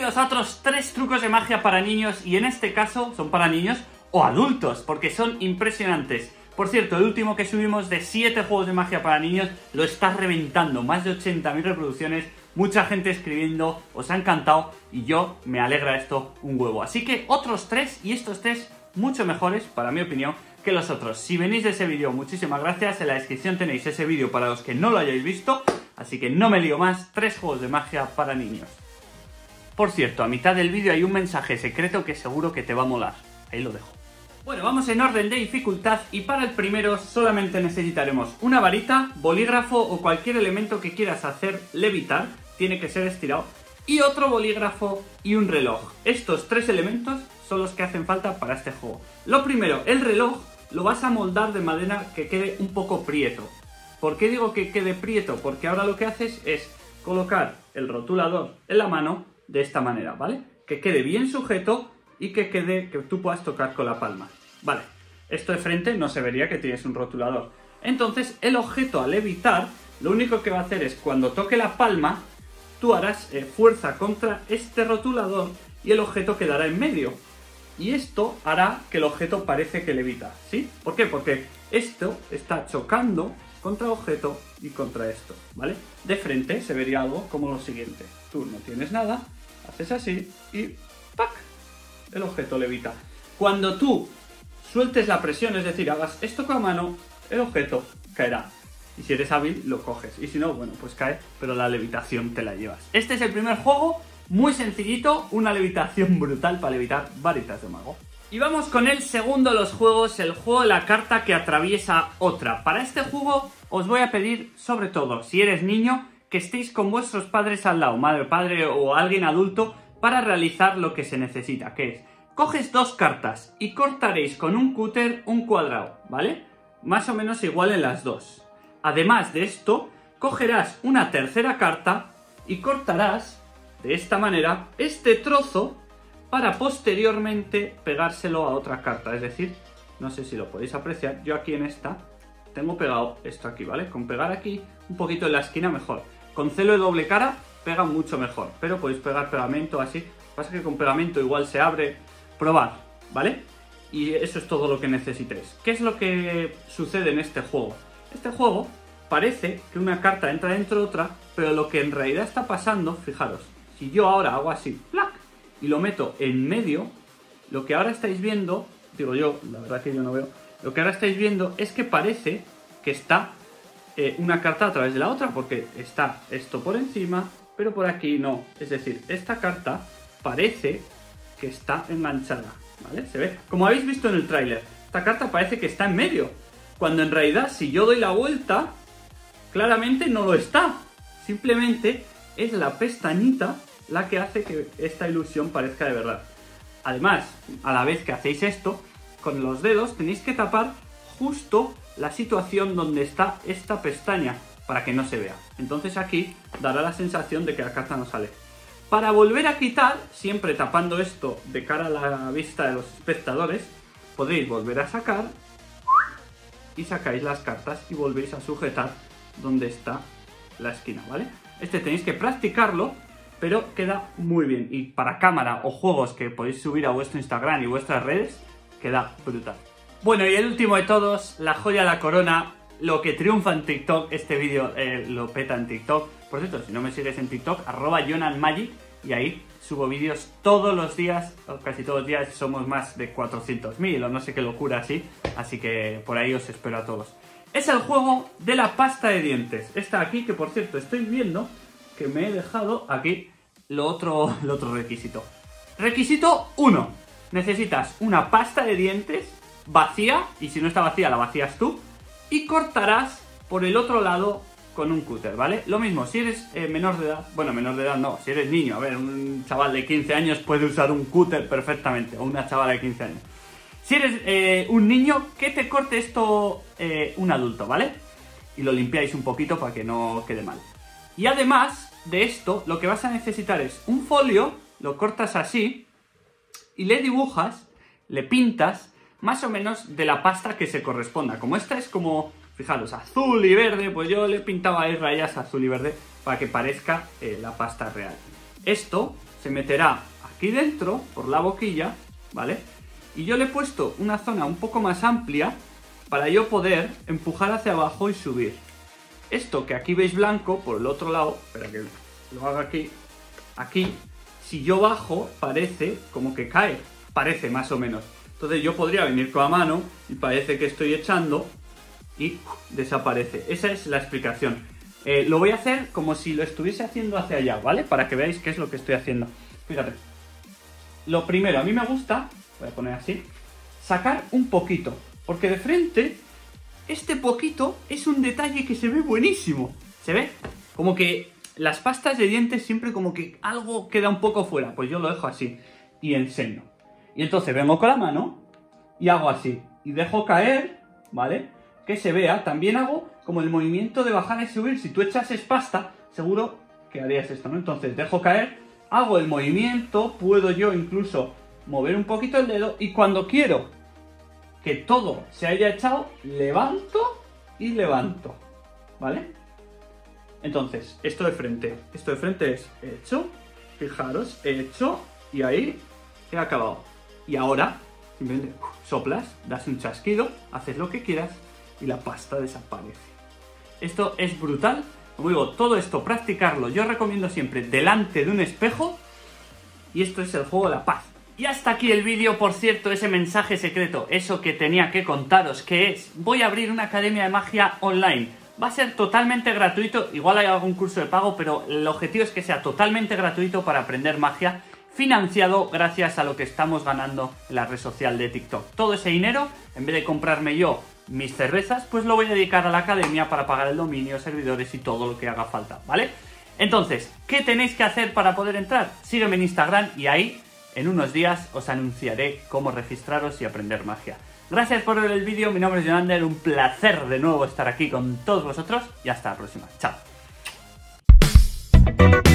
bienvenidos a otros 3 trucos de magia para niños, y en este caso son para niños o adultos, porque son impresionantes. Por cierto, el último que subimos de 7 juegos de magia para niños lo está reventando, más de 80.000 reproducciones, mucha gente escribiendo, os ha encantado y yo me alegra esto un huevo. Así que otros 3, y estos 3 mucho mejores, para mi opinión, que los otros. Si venís de ese vídeo, muchísimas gracias, en la descripción tenéis ese vídeo para los que no lo hayáis visto, así que no me lío más, 3 juegos de magia para niños. Por cierto, a mitad del vídeo hay un mensaje secreto que seguro que te va a molar, ahí lo dejo. Bueno, vamos en orden de dificultad y para el primero solamente necesitaremos una varita, bolígrafo o cualquier elemento que quieras hacer levitar, tiene que ser estirado, y otro bolígrafo y un reloj. Estos 3 elementos son los que hacen falta para este juego. Lo primero, el reloj lo vas a moldar de manera que quede un poco prieto. ¿Por qué digo que quede prieto? Porque ahora lo que haces es colocar el rotulador en la mano de esta manera, ¿vale? Que quede bien sujeto y que tú puedas tocar con la palma. Vale, esto de frente no se vería que tienes un rotulador. Entonces el objeto al levitar, lo único que va a hacer es cuando toque la palma, tú harás fuerza contra este rotulador y el objeto quedará en medio. Y esto hará que el objeto parece que levita, ¿sí? ¿Por qué? Porque esto está chocando contra el objeto y contra esto, ¿vale? De frente se vería algo como lo siguiente. Tú no tienes nada, haces así y ¡pac! El objeto levita. Cuando tú sueltes la presión, es decir, hagas esto con la mano, el objeto caerá. Y si eres hábil, lo coges. Y si no, bueno, pues cae, pero la levitación te la llevas. Este es el primer juego, muy sencillito, una levitación brutal para levitar varitas de mago. Y vamos con el segundo de los juegos, el juego de la carta que atraviesa otra. Para este juego os voy a pedir, sobre todo, si eres niño, que estéis con vuestros padres al lado, madre, padre o alguien adulto, para realizar lo que se necesita, que es, coges 2 cartas y cortaréis con un cúter un cuadrado, ¿vale? Más o menos igual en las 2. Además de esto, cogerás una tercera carta y cortarás, de esta manera, este trozo para posteriormente pegárselo a otra carta. Es decir, no sé si lo podéis apreciar, yo aquí en esta tengo pegado esto aquí, ¿vale? Con pegar aquí un poquito en la esquina mejor. Con celo de doble cara pega mucho mejor, pero podéis pegar pegamento así. Pasa que con pegamento igual se abre. Probad, ¿vale? Y eso es todo lo que necesitéis. ¿Qué es lo que sucede en este juego? Este juego parece que una carta entra dentro de otra, pero lo que en realidad está pasando, fijaros, si yo ahora hago así, ¡plac!, y lo meto en medio, lo que ahora estáis viendo, digo yo, la verdad que yo no veo, lo que ahora estáis viendo es que parece que está una carta a través de la otra, porque está esto por encima, pero por aquí no. Es decir, esta carta parece que está enganchada, ¿vale? Se ve, como habéis visto en el tráiler, esta carta parece que está en medio, cuando en realidad si yo doy la vuelta, claramente no lo está. Simplemente es la pestañita la que hace que esta ilusión parezca de verdad. Además, a la vez que hacéis esto, con los dedos tenéis que tapar justo la situación donde está esta pestaña para que no se vea. Entonces aquí dará la sensación de que la carta no sale. Para volver a quitar, siempre tapando esto de cara a la vista de los espectadores, podéis volver a sacar y sacáis las cartas y volvéis a sujetar donde está la esquina, ¿vale? Este tenéis que practicarlo, pero queda muy bien. Y para cámara o juegos que podéis subir a vuestro Instagram y vuestras redes, queda brutal. Bueno, y el último de todos, la joya de la corona, lo que triunfa en TikTok. Este vídeo lo peta en TikTok. Por cierto, si no me sigues en TikTok, @JonanMagic, y ahí subo vídeos todos los días, o casi todos los días. Somos más de 400.000 o no sé qué locura así que por ahí os espero a todos. Es el juego de la pasta de dientes. Esta aquí, que por cierto estoy viendo que me he dejado aquí lo otro requisito. Requisito 1. Necesitas una pasta de dientes vacía, y si no está vacía la vacías tú, y cortarás por el otro lado con un cúter, ¿vale? Lo mismo, si eres menor de edad, bueno, menor de edad no, si eres niño, a ver, un chaval de 15 años puede usar un cúter perfectamente, o una chavala de 15 años. Si eres un niño, que te corte esto un adulto, ¿vale? Y lo limpiáis un poquito para que no quede mal. Y además de esto, lo que vas a necesitar es un folio, lo cortas así, y le dibujas, le pintas, más o menos de la pasta que se corresponda. Como esta es como, fijaros, azul y verde, pues yo le he pintado ahí rayas azul y verde para que parezca la pasta real. Esto se meterá aquí dentro, por la boquilla, ¿vale? Y yo le he puesto una zona un poco más amplia para yo poder empujar hacia abajo y subir. Esto que aquí veis blanco, por el otro lado, espera que lo haga aquí, si yo bajo, parece como que cae, parece más o menos. Entonces yo podría venir con la mano y parece que estoy echando y desaparece. Esa es la explicación. Lo voy a hacer como si lo estuviese haciendo hacia allá, ¿vale? Para que veáis qué es lo que estoy haciendo. Fíjate. Lo primero, a mí me gusta, voy a poner así, sacar un poquito, porque de frente, este poquito es un detalle que se ve buenísimo. ¿Se ve? Como que las pastas de dientes siempre como que algo queda un poco fuera. Pues yo lo dejo así y enseño. Y entonces vengo con la mano y hago así. Y dejo caer, ¿vale? Que se vea. También hago como el movimiento de bajar y subir. Si tú echases pasta, seguro que harías esto, ¿no? Entonces dejo caer, hago el movimiento, puedo yo incluso mover un poquito el dedo. Y cuando quiero que todo se haya echado, levanto y levanto, ¿vale? Entonces, esto de frente es hecho, fijaros, he hecho y ahí he acabado. Y ahora, simplemente soplas, das un chasquido, haces lo que quieras y la pasta desaparece. Esto es brutal. Como digo, todo esto, practicarlo, yo recomiendo siempre delante de un espejo y esto es el juego de la paz. Y hasta aquí el vídeo, por cierto, ese mensaje secreto, eso que tenía que contaros, que es, voy a abrir una academia de magia online. Va a ser totalmente gratuito, igual hay algún curso de pago, pero el objetivo es que sea totalmente gratuito para aprender magia, financiado gracias a lo que estamos ganando en la red social de TikTok. Todo ese dinero, en vez de comprarme yo mis cervezas, pues lo voy a dedicar a la academia para pagar el dominio, servidores y todo lo que haga falta, ¿vale? Entonces, ¿qué tenéis que hacer para poder entrar? Sígueme en Instagram y ahí, en unos días, os anunciaré cómo registraros y aprender magia. Gracias por ver el vídeo, mi nombre es Jonander, un placer de nuevo estar aquí con todos vosotros y hasta la próxima. Chao.